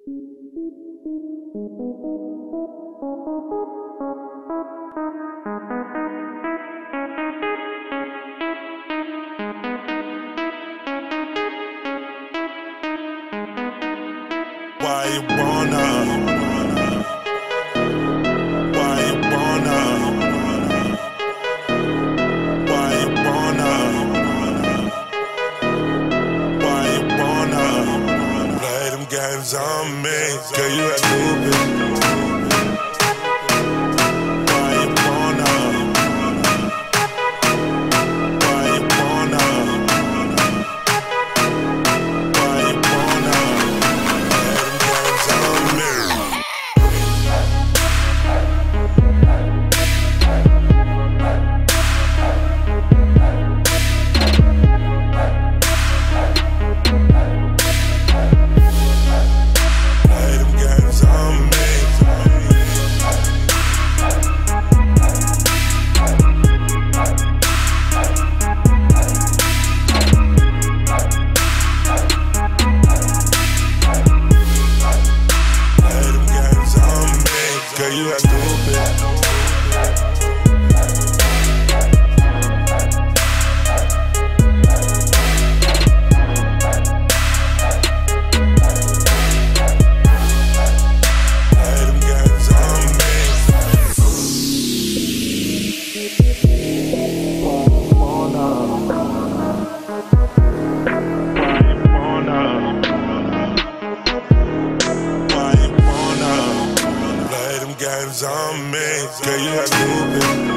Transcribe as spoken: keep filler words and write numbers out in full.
Why you wanna? Why you wanna? Why you wanna? Why you wanna play them games on me? Girl, you act stupid. Why you wanna? Why you wanna? Why you wanna play them games on me? Play them games on me. Play them games on me. Girl, you act stupid. Play them games on me. Wanna? Why you wanna? Why you wanna play them games on me? Girl, you act stupid.